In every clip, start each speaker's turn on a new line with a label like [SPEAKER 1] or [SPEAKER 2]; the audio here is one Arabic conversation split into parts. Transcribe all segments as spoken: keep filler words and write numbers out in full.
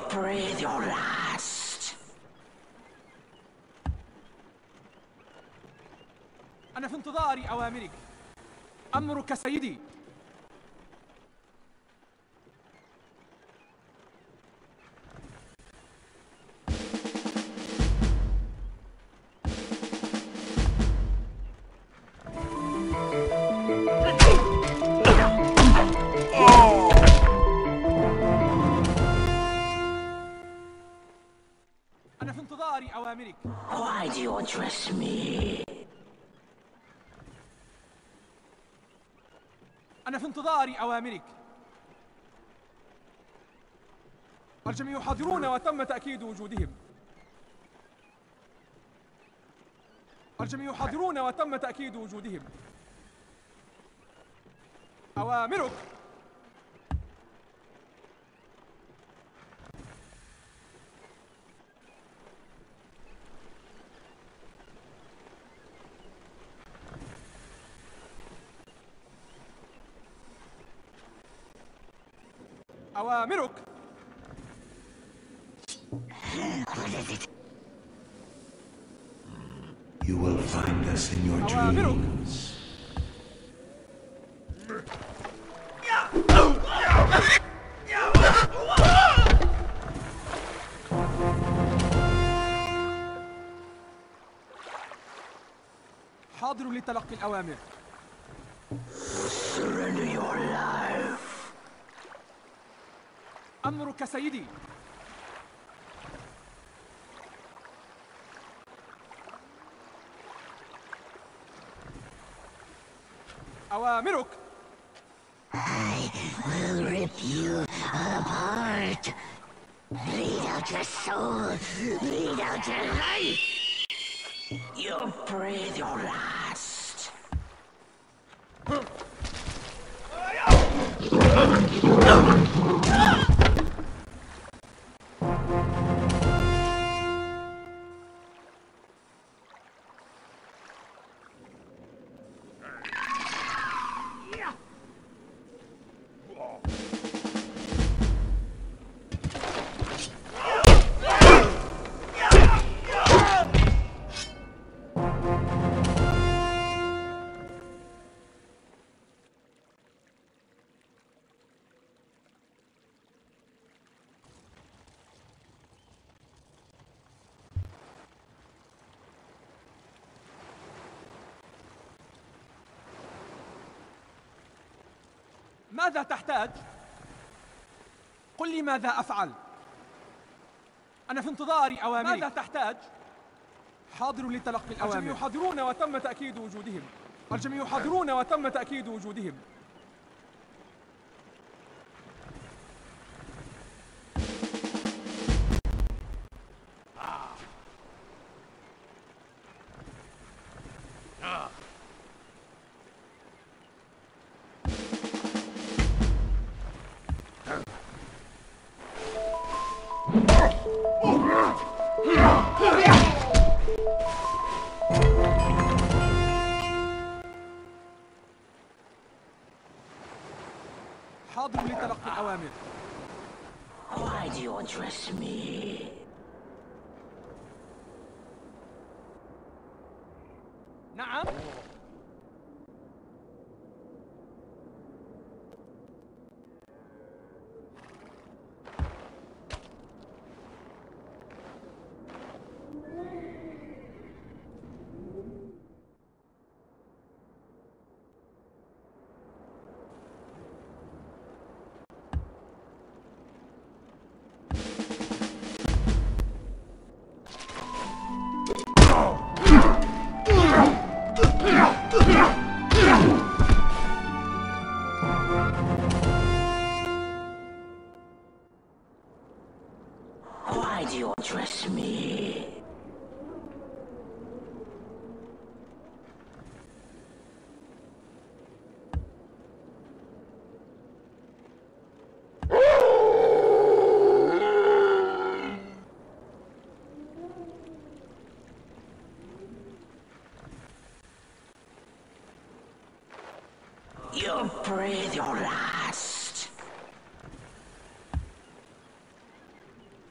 [SPEAKER 1] breathe your last.
[SPEAKER 2] أنا في انتظار أوامرك. أمرك سيدي. أنا في انتظار أوامرك.
[SPEAKER 1] Why do you address me?
[SPEAKER 2] أنا في انتظار أوامرك. الجميع حاضرون وتم تأكيد وجودهم. الجميع حاضرون وتم تأكيد وجودهم. أوامرك. أوامرك.
[SPEAKER 3] You will find us in your dreams.
[SPEAKER 2] حاضر لتلقي الأوامر.
[SPEAKER 1] Surrender your life.
[SPEAKER 2] أمرك سيدي. أوامرك.
[SPEAKER 1] I will rip you apart. Bleed out your soul. Bleed out your life. You breathe your last.
[SPEAKER 2] ماذا تحتاج؟ قل لي ماذا أفعل؟ أنا في انتظار أوامرك. ماذا تحتاج؟ حاضر لتلقي الأوامر. الجميع حاضرون وتم تأكيد وجودهم. الجميع حاضرون وتم تأكيد وجودهم. حاضر لتلقي الأوامر.
[SPEAKER 1] Why do you address me?
[SPEAKER 2] نعم.
[SPEAKER 1] Why do you address me? You breathe your last.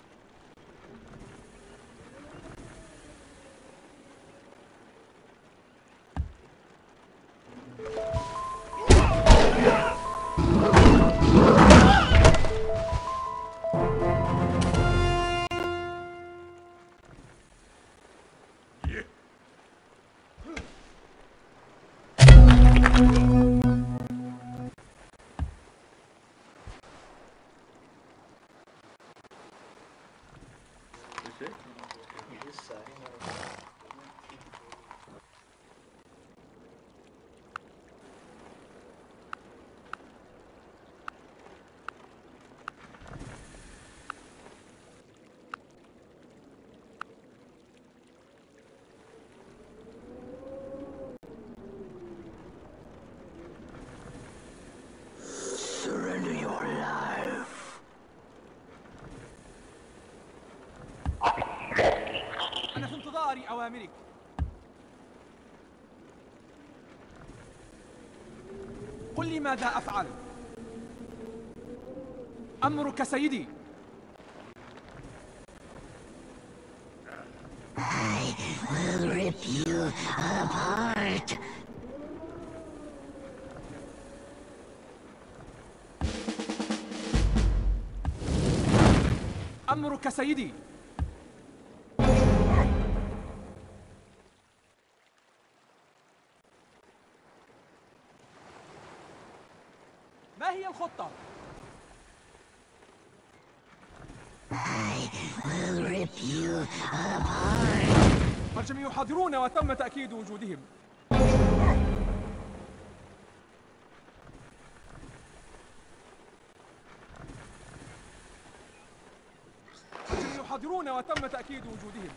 [SPEAKER 1] Surrender your life.
[SPEAKER 2] أنا في انتظار أوامرك. قل لي ماذا أفعل. أمرك سيدي.
[SPEAKER 1] I will rip you apart.
[SPEAKER 2] أمرك سيدي. ما هي الخطة؟
[SPEAKER 1] I will rip you apart.
[SPEAKER 2] الجميع حاضرون وتم تأكيد وجودهم. الجميع حاضرون وتم تأكيد وجودهم.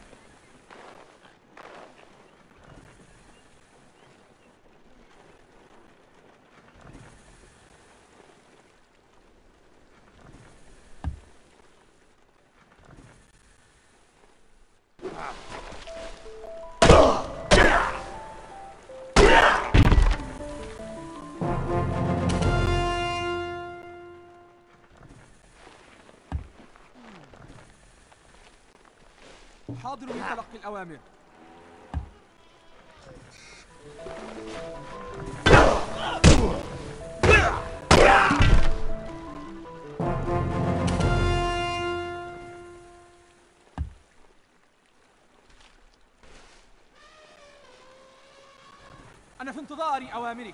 [SPEAKER 2] حاضر لتلقي الأوامر. أنا في انتظار أوامرك.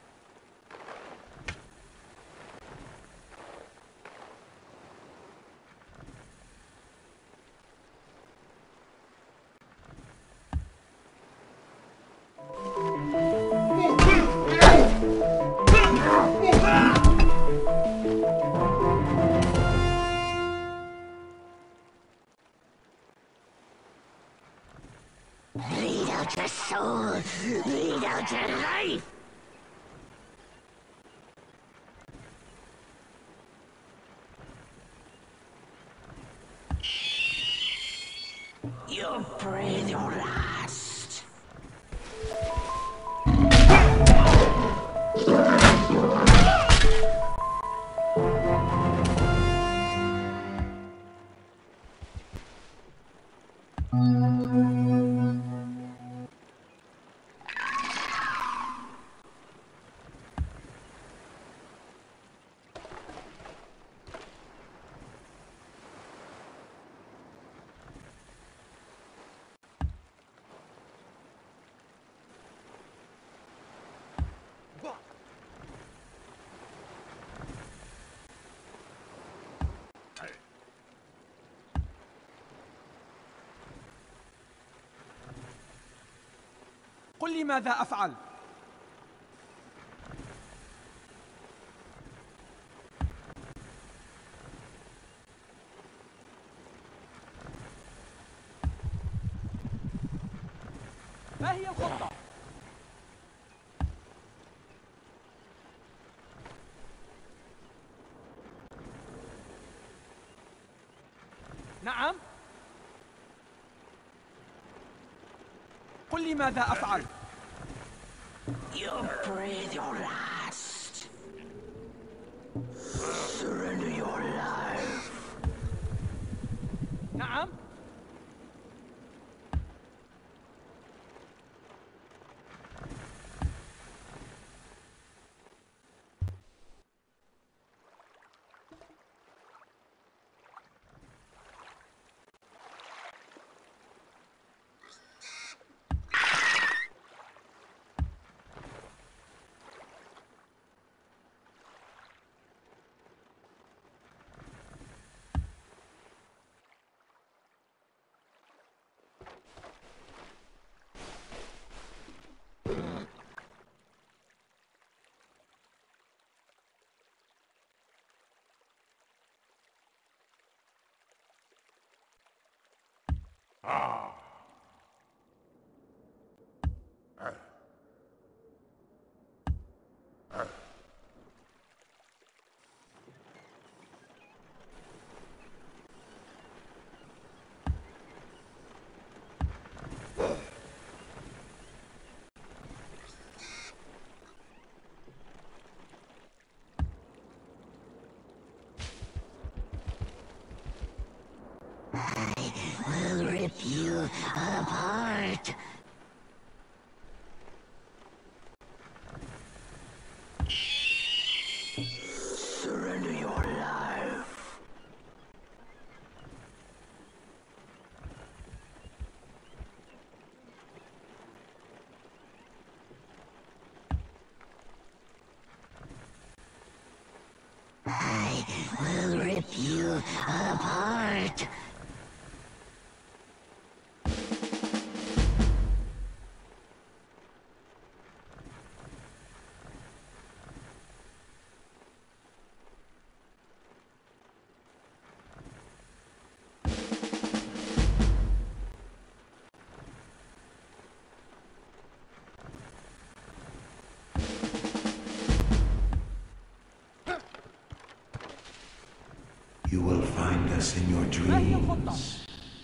[SPEAKER 1] Bleed out your soul. Bleed out your life. You breathe your last.
[SPEAKER 2] قل لي ماذا أفعل. ما هي الخطة؟ نعم. قل لي ماذا أفعل.
[SPEAKER 1] You breathe your last. Surrender your life.
[SPEAKER 2] نعم.
[SPEAKER 1] you apart.
[SPEAKER 3] You will find us in your
[SPEAKER 2] ما هي الخطة؟
[SPEAKER 3] dreams.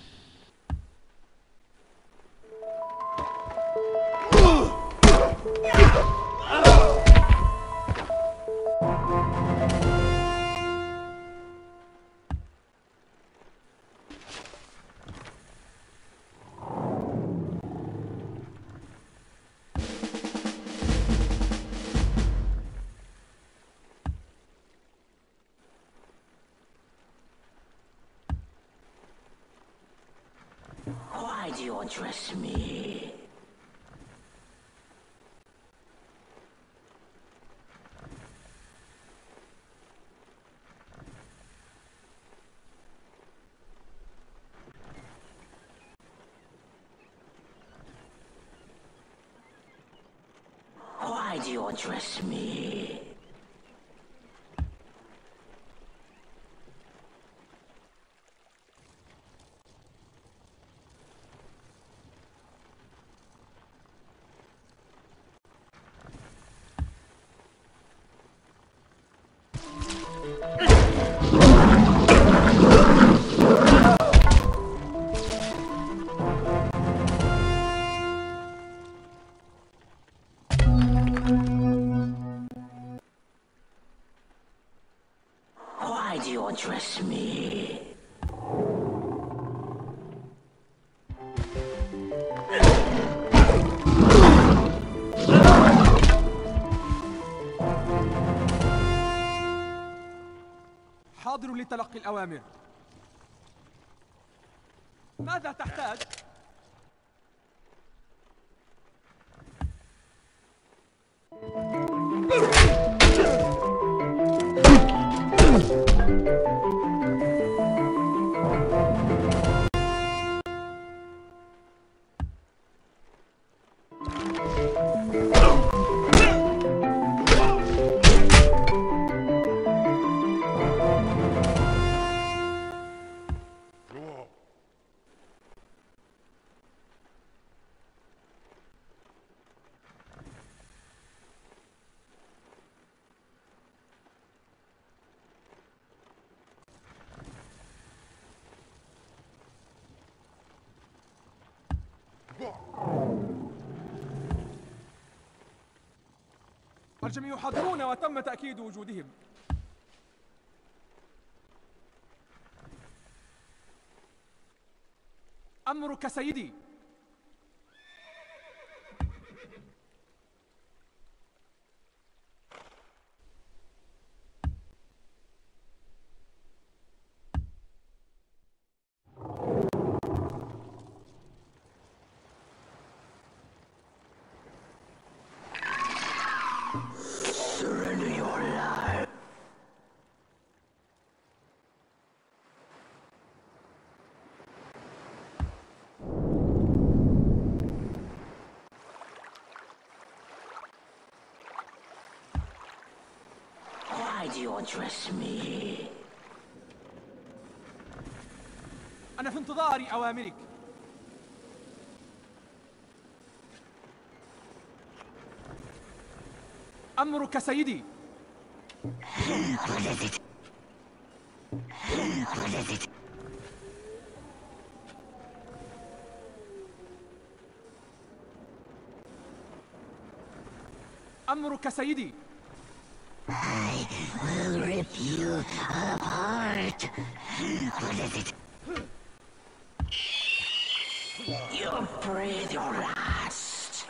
[SPEAKER 1] Why do you trust me? Why do you trust me? Why do you trust me?
[SPEAKER 2] حاضر لتلقي الأوامر. ماذا تحتاج؟ الجميع حاضرون وتم تأكيد وجودهم. أمرك سيدي.
[SPEAKER 1] Surrender your life. Why do you trust me?
[SPEAKER 2] أنا في انتظار أوامرك. أمرك سيدي.
[SPEAKER 1] What is it? What is it?
[SPEAKER 2] أمرك سيدي.
[SPEAKER 1] I will rip you apart. What is it? You breathe your last.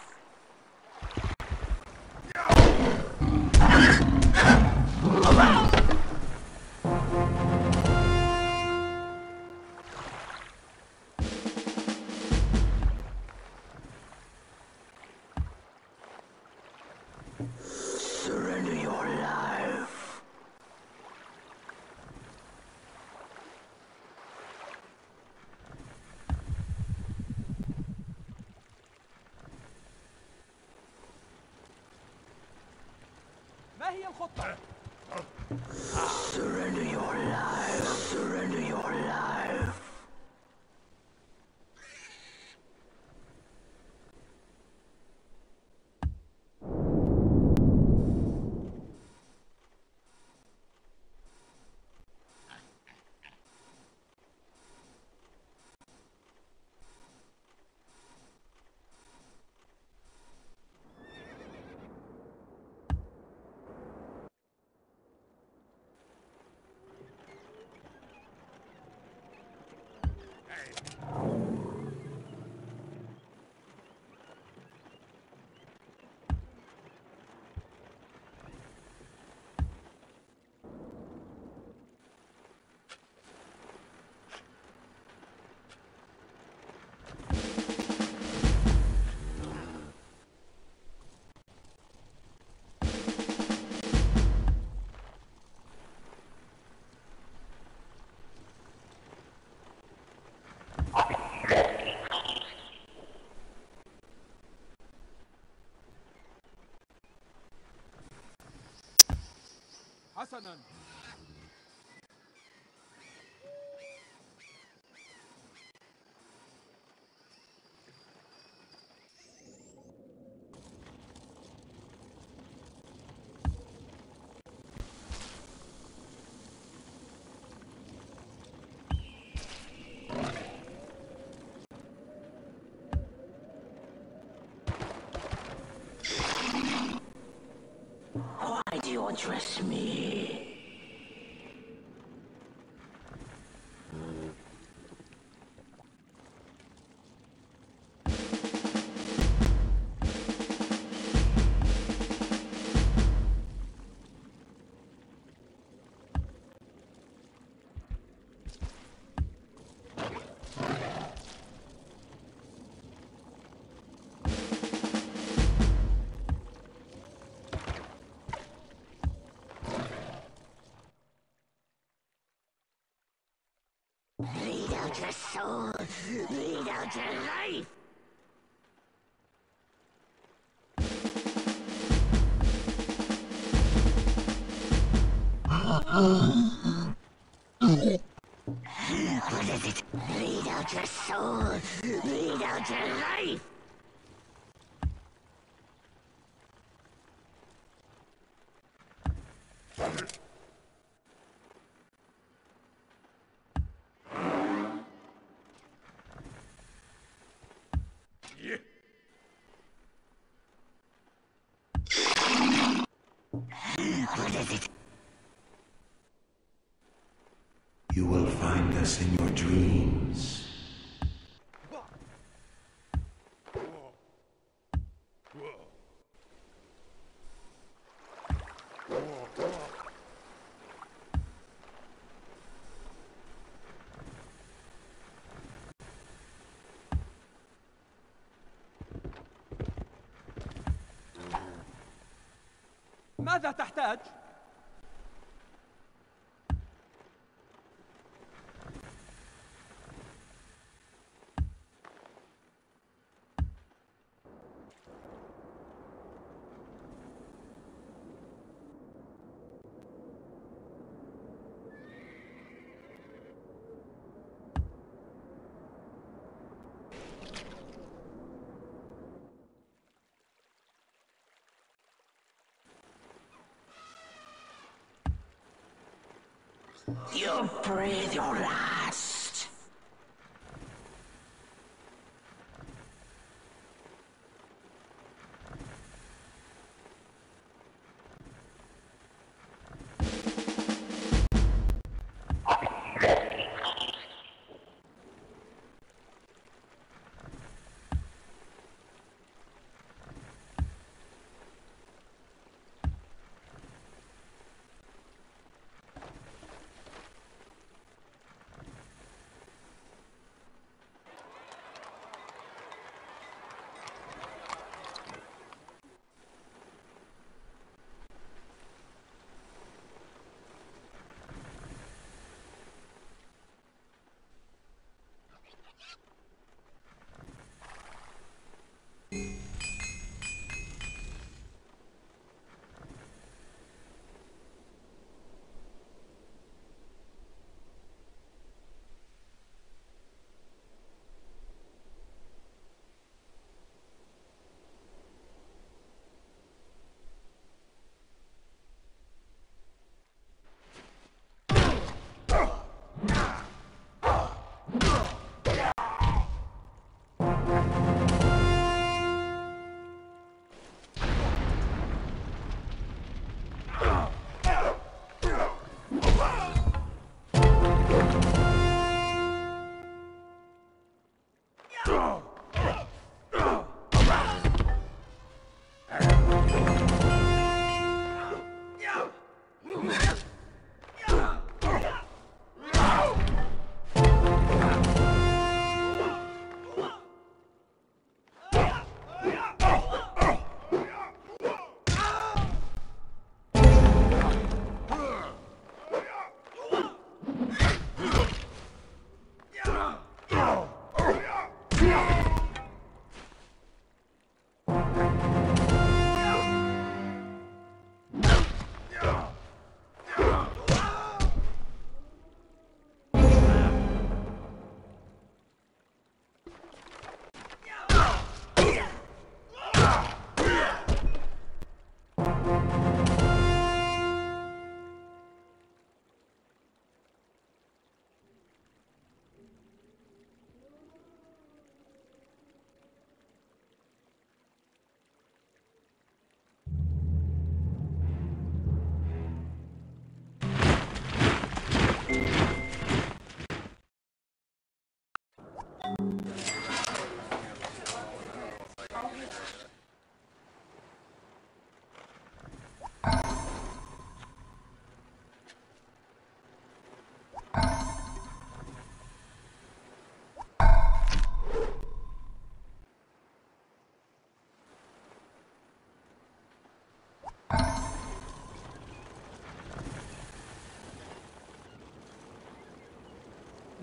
[SPEAKER 1] Surrender your life.
[SPEAKER 2] هي الخطة؟
[SPEAKER 1] Surrender your life. Surrender your life.
[SPEAKER 2] حسناً.
[SPEAKER 1] Why do you undress me? Bleed out your soul. Bleed out your life. What is it? Bleed out your soul. Bleed out your life. What is it?
[SPEAKER 3] You will find us in your dreams.
[SPEAKER 2] ماذا تحتاج؟
[SPEAKER 1] You breathe your last.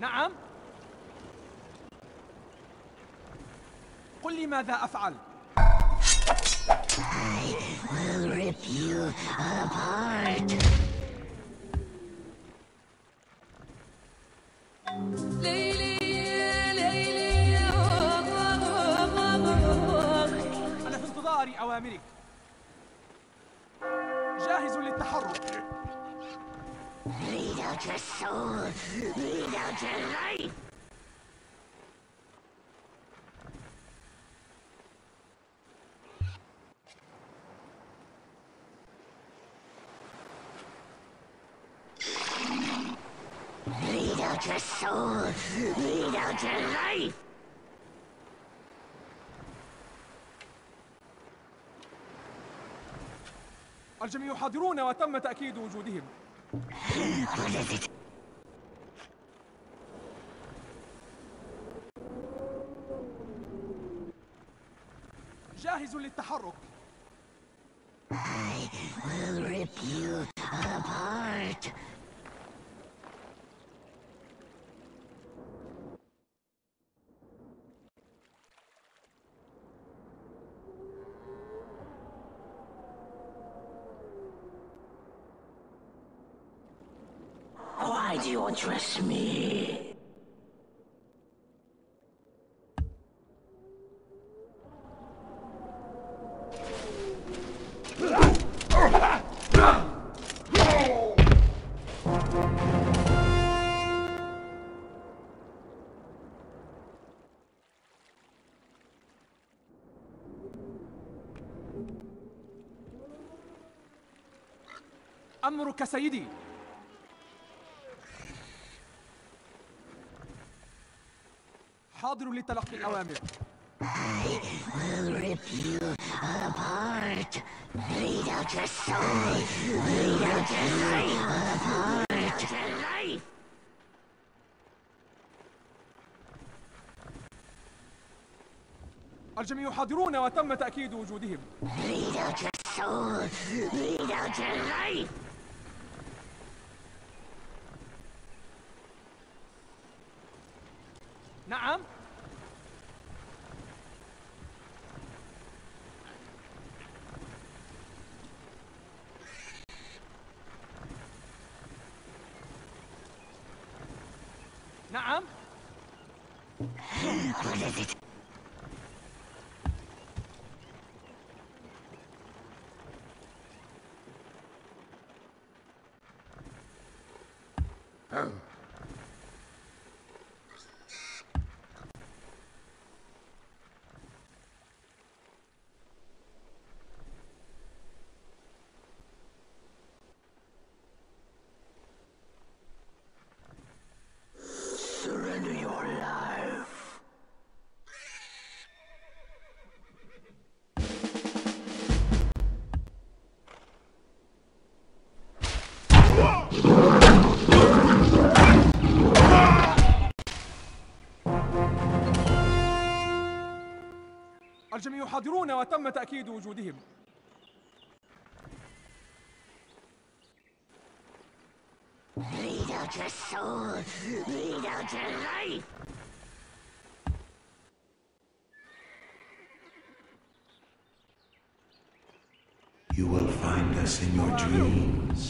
[SPEAKER 2] نعم. قل لي ماذا أفعل.
[SPEAKER 1] I will rip you apart.
[SPEAKER 2] أنا في انتظار أوامرك. جاهز للتحرك.
[SPEAKER 1] Bleed out your soul. Bleed out your life. Bleed out your soul. Bleed out your life.
[SPEAKER 2] الجميع حاضرون وتم تأكيد وجودهم.
[SPEAKER 1] What is it?
[SPEAKER 2] جاهز للتحرك.
[SPEAKER 1] I will rip you apart. Why do you trust me?
[SPEAKER 2] أمرك سيدي. حاضر لتلقي الأوامر.
[SPEAKER 1] I will rip you apart. Bleed out your soul. Bleed out your life. Bleed out your life.
[SPEAKER 2] الجميع حاضرون وتم تأكيد وجودهم.
[SPEAKER 1] Bleed out your soul. Bleed out your life.
[SPEAKER 2] نعم. نعم.
[SPEAKER 1] What is it? Surrender your life.
[SPEAKER 2] الجميع حاضرون وتم تأكيد وجودهم.
[SPEAKER 1] Bleed out your soul. Bleed out your life.
[SPEAKER 3] You will find us in your dreams.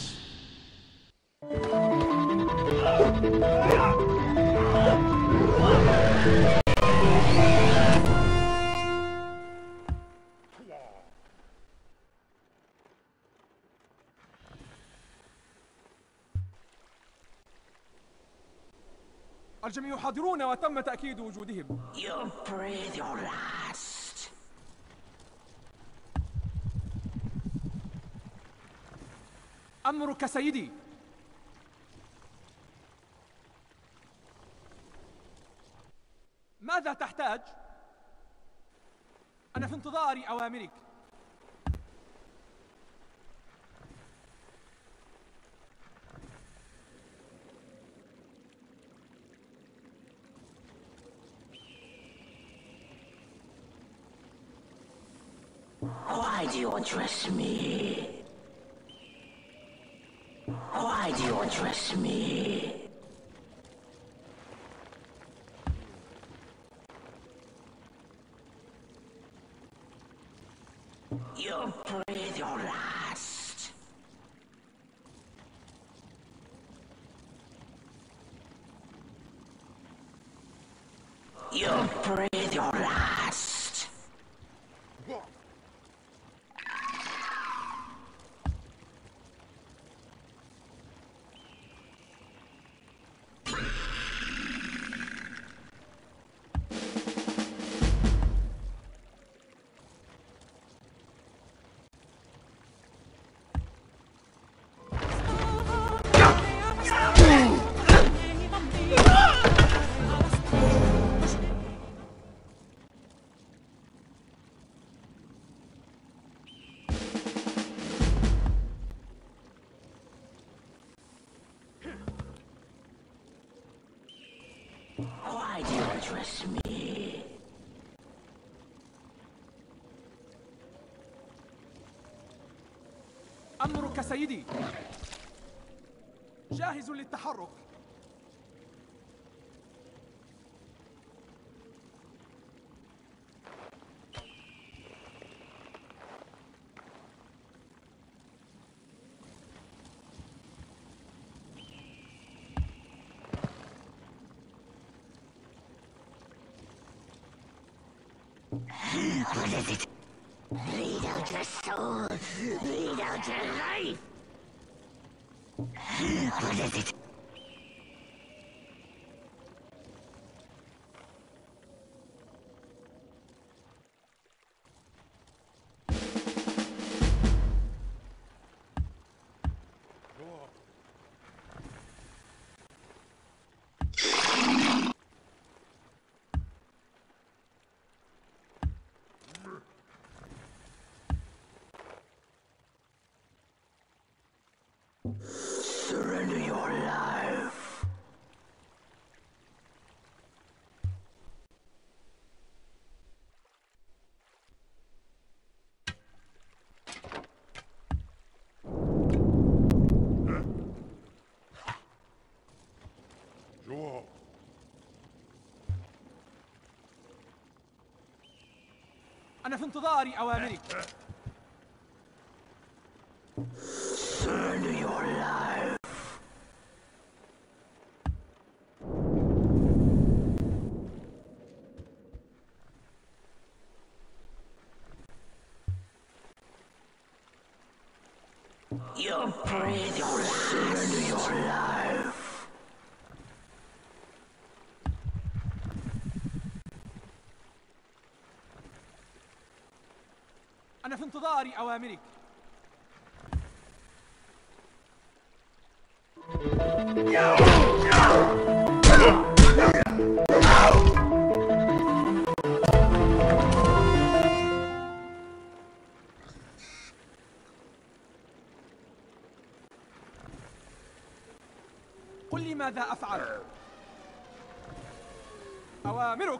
[SPEAKER 2] الجميع حاضرون وتم تأكيد وجودهم.
[SPEAKER 1] You breathe your last.
[SPEAKER 2] أمرك سيدي. ماذا تحتاج؟ أنا في انتظار أوامرك.
[SPEAKER 1] Why do you trust me? Why do you trust me? breathe your last. You breathe your last. Why do you trust me?
[SPEAKER 2] أمرك سيدي. جاهز للتحرك.
[SPEAKER 1] What is it? Bleed out your soul. Bleed out your life. What is it? Surrender your life.
[SPEAKER 2] أنا في انتظار أوامرك.
[SPEAKER 1] Surrender your life. You breathe your last. Surrender your life.
[SPEAKER 2] أنا في انتظار أوامرك. قل لي ماذا أفعل؟ أوامرك.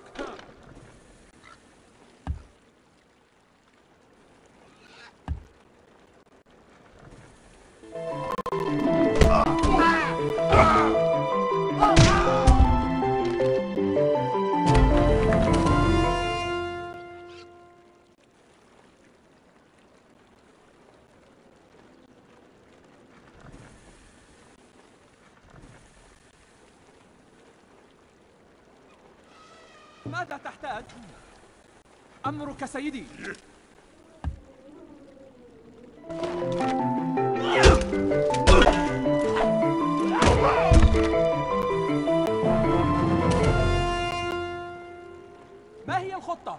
[SPEAKER 2] ماذا تحتاج؟ أمرك سيدي. ما هي الخطة؟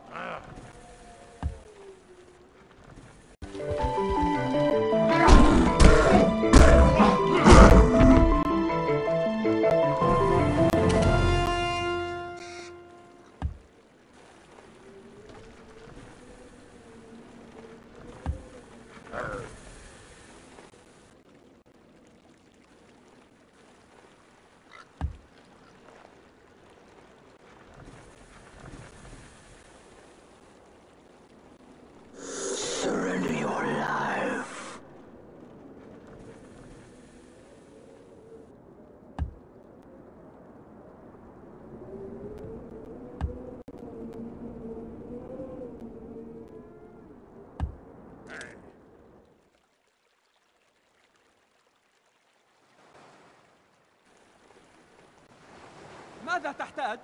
[SPEAKER 1] Surrender your life.
[SPEAKER 2] ماذا تحتاج؟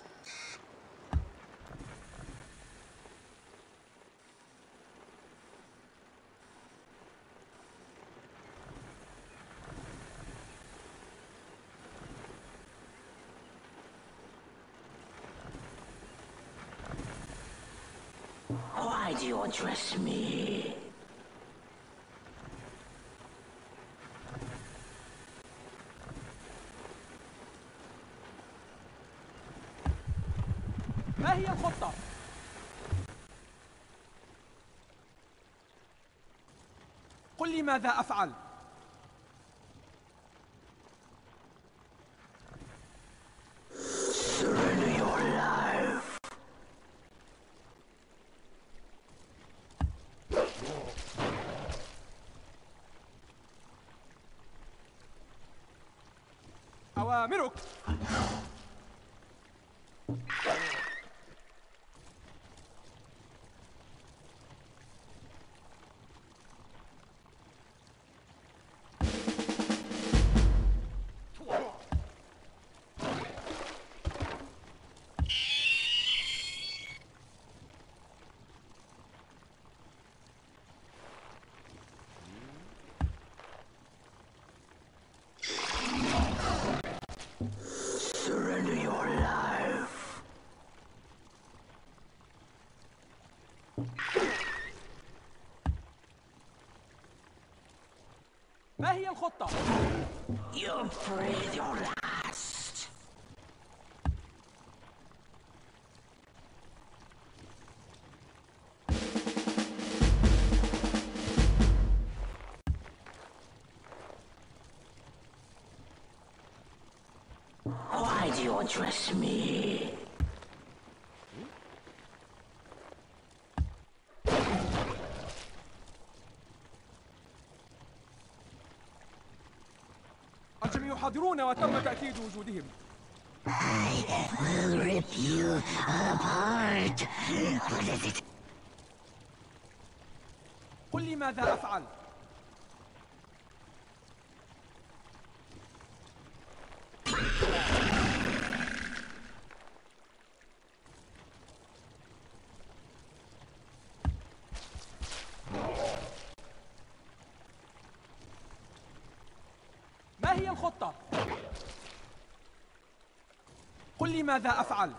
[SPEAKER 1] Why do you address me?
[SPEAKER 2] ما هي الخطة؟ قل لي ماذا أفعل؟
[SPEAKER 1] Surrender your life.
[SPEAKER 2] أوامرك.
[SPEAKER 1] Surrender your life.
[SPEAKER 2] ما هي الخطة؟
[SPEAKER 1] You breathe your last. Why do you address me?
[SPEAKER 2] الجميع حاضرون وتم تأكيد وجودهم.
[SPEAKER 1] I will rip you apart. What is it?
[SPEAKER 2] قل لي ماذا أفعل؟ ما هي الخطة؟ قل لي ماذا أفعل؟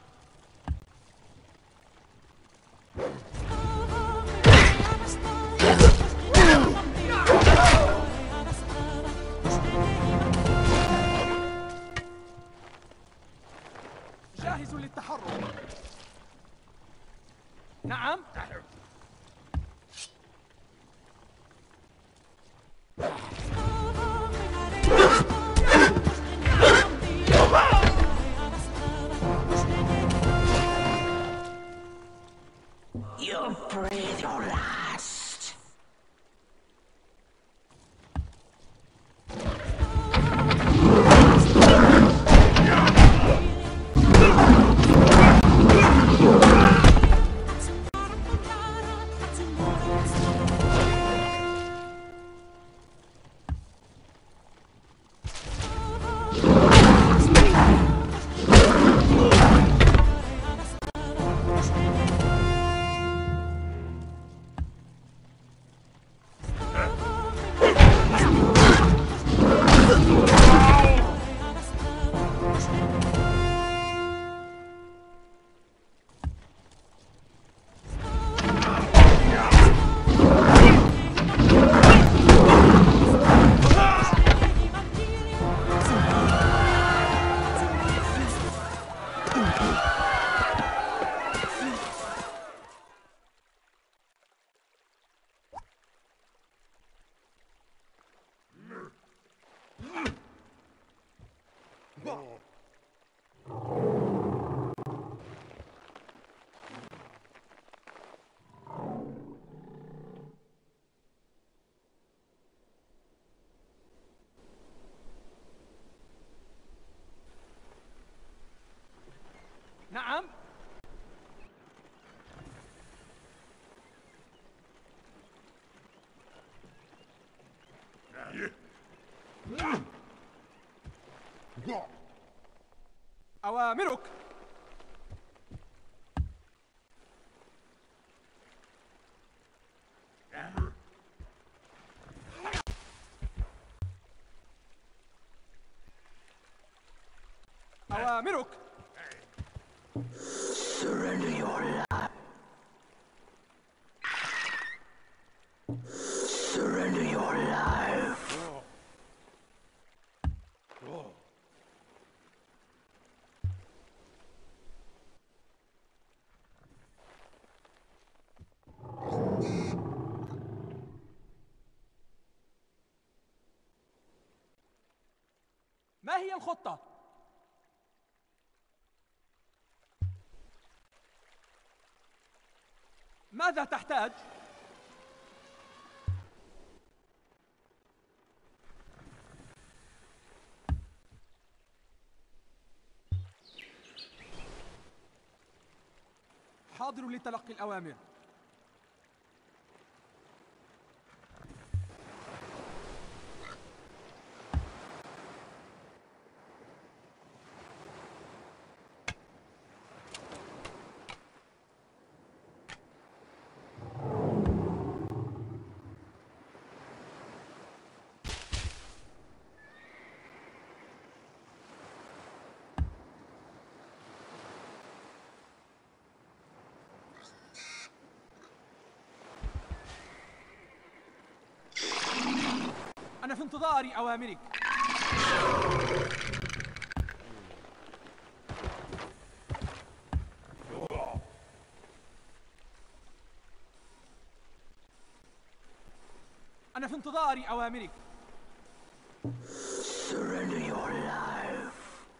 [SPEAKER 2] جاهز للتحرك. نعم.
[SPEAKER 1] You breathe your last.
[SPEAKER 2] نعم. أوامرك. أوامرك.
[SPEAKER 1] Surrender your life. Surrender your life.
[SPEAKER 2] ما هي الخطة؟ ماذا تحتاج؟ حاضر لتلقي الأوامر. أنا في انتظار أوامرك. أنا في انتظار أوامرك.
[SPEAKER 1] Surrender your life.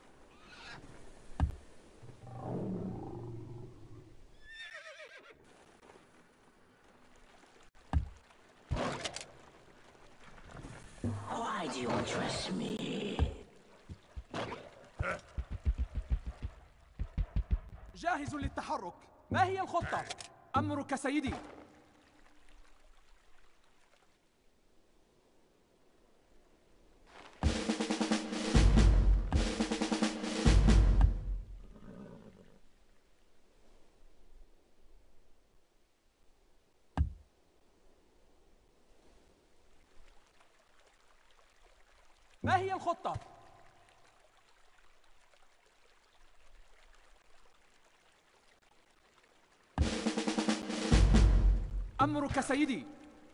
[SPEAKER 1] Why do you trust me?
[SPEAKER 2] جاهز للتحرك. ما هي الخطة؟ أمرك سيدي. ما هي الخطة؟ أمرك سيدي.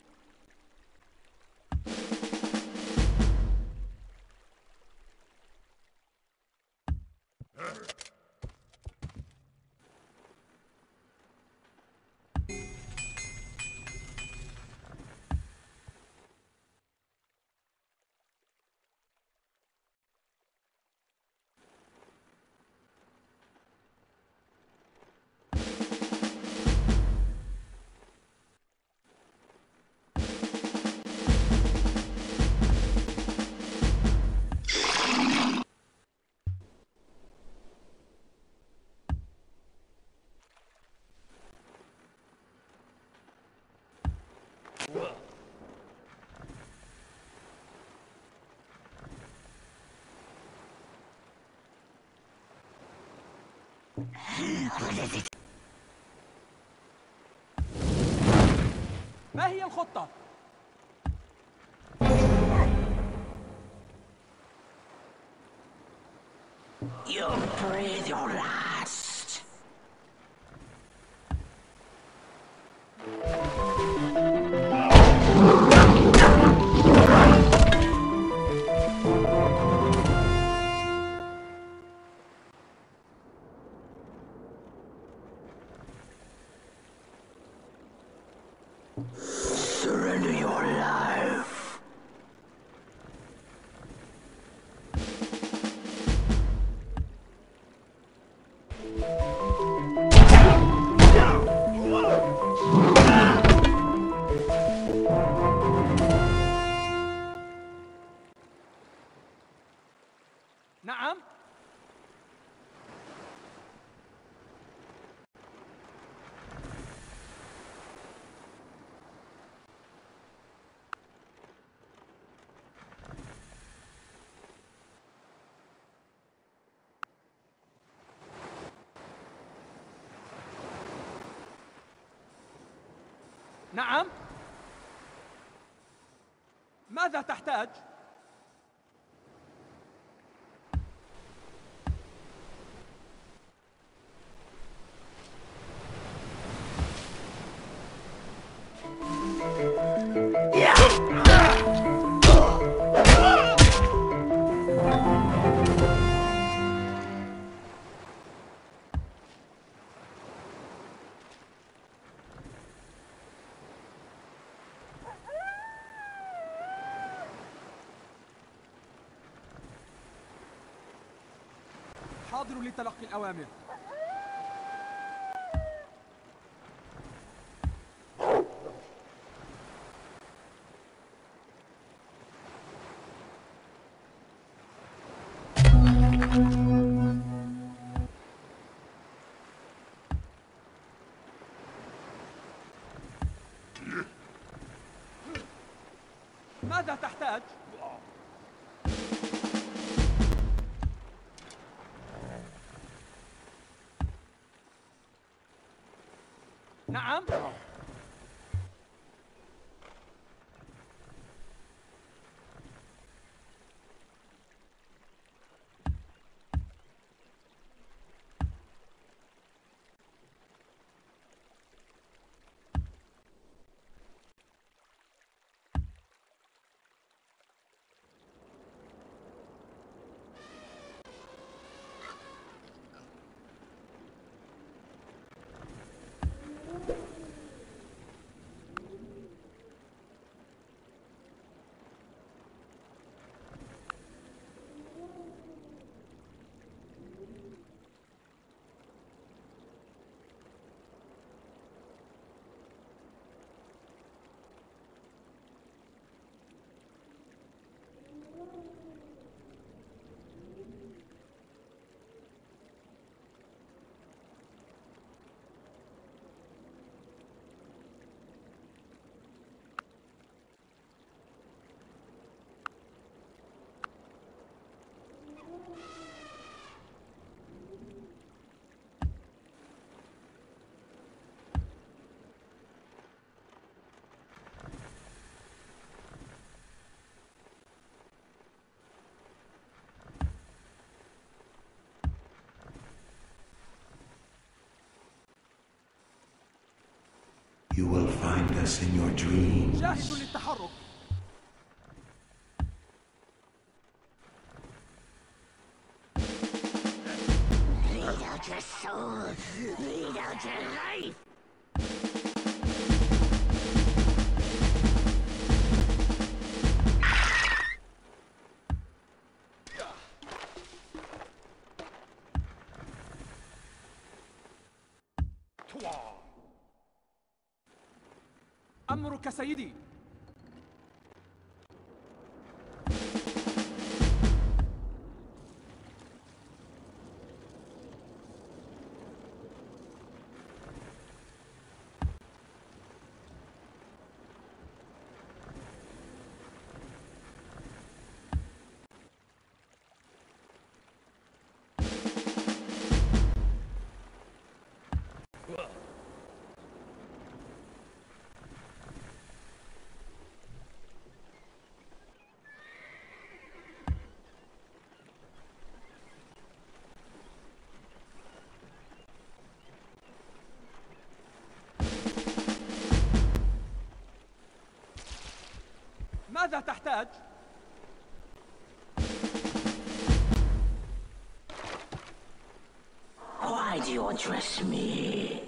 [SPEAKER 2] ما هي الخطة؟
[SPEAKER 1] You breathe your last. Surrender your life.
[SPEAKER 2] نعم. ماذا تحتاج؟ حاضر لتلقي الأوامر. ماذا تحتاج؟ نعم.
[SPEAKER 3] You will find us in your dreams.
[SPEAKER 2] جاهز للتحرك.
[SPEAKER 1] Bleed out your soul. Bleed out your life.
[SPEAKER 2] أمرك سيدي. ماذا تحتاج؟
[SPEAKER 1] Why do you address me?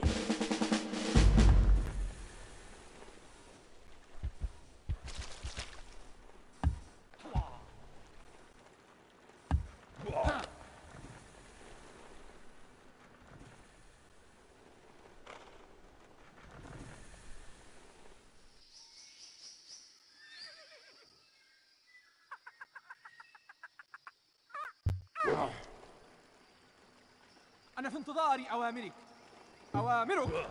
[SPEAKER 2] أنا في انتظار أوامرك. أوامرك.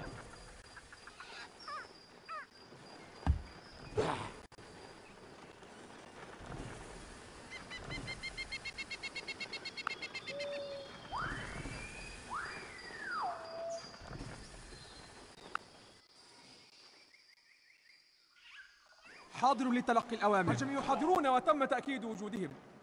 [SPEAKER 2] حاضر لتلقي الأوامر. الجميع حاضرون وتم تأكيد وجودهم.